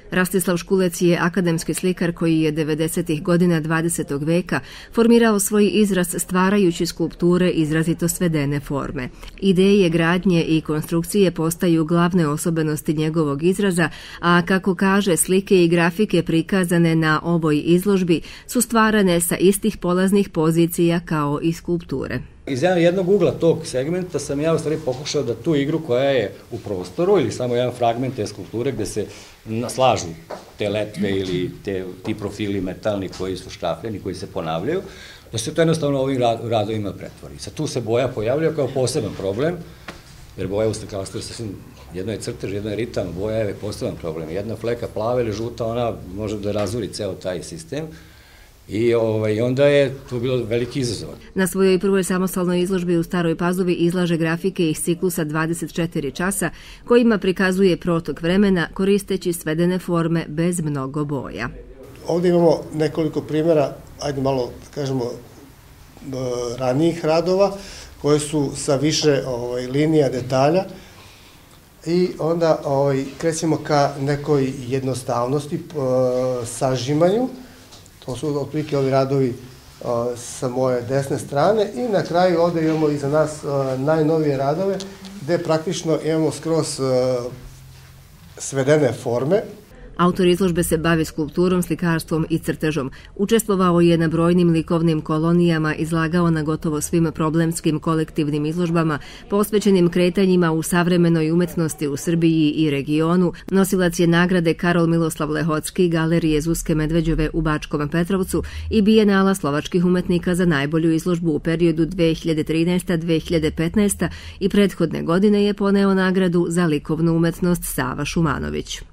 Rastislav Škulec je akademski slikar koji je 90. godina 20. veka formirao svoj izraz stvarajući skulpture izrazito svedene forme. Ideje gradnje i konstrukcije postaju glavne osobenosti njegovog izraza, a kako kaže, slike i grafike prikazane na ovoj izložbi su stvarane sa istih polaznih pozicija kao i skulpture. Iz jednog ugla tog segmenta sam ja u stvari pokušao da tu igru koja je u prostoru ili samo jedan fragment te skulpture gde se slažu te letve ili ti profili metalni koji su štafljeni, koji se ponavljaju, da se to jednostavno ovim radovima pretvori. Sad tu se boja pojavljaju kao poseban problem, jer boja u slikarstvu je sasvim, jedno je crtež, jedno je ritam, boja je poseban problem. Jedna fleka plava ili žuta, ona može da razuri ceo taj sistem. I onda je to bilo veliki izazov. Na svojoj prvoj samostalnoj izložbi u Staroj Pazovi izlaže grafike iz ciklusa 24 časa kojima prikazuje protok vremena koristeći svedene forme bez mnogo boja. Ovdje imamo nekoliko primjera, ajde malo da kažemo, ranijih radova koje su sa više linija, detalja i onda krećemo ka nekoj jednostavnosti, sažimanju. To su otprilike ovi radovi sa moje desne strane i na kraju ovdje imamo iza nas najnovije radove gde praktično imamo skroz svedene forme. Autor izložbe se bavi skulpturom, slikarstvom i crtežom. Učestvovao je na brojnim likovnim kolonijama, izlagao na gotovo svim problemskim kolektivnim izložbama, posvećenim kretanjima u savremenoj umetnosti u Srbiji i regionu. Nosilac je nagrade Karol Miloslav Lehocki, Galerije Zuzke Medveđove u Bačkom Petrovcu i Bijenala slovačkih umetnika za najbolju izložbu u periodu 2013-2015 i prethodne godine je poneo nagradu za likovnu umetnost Sava Šumanović.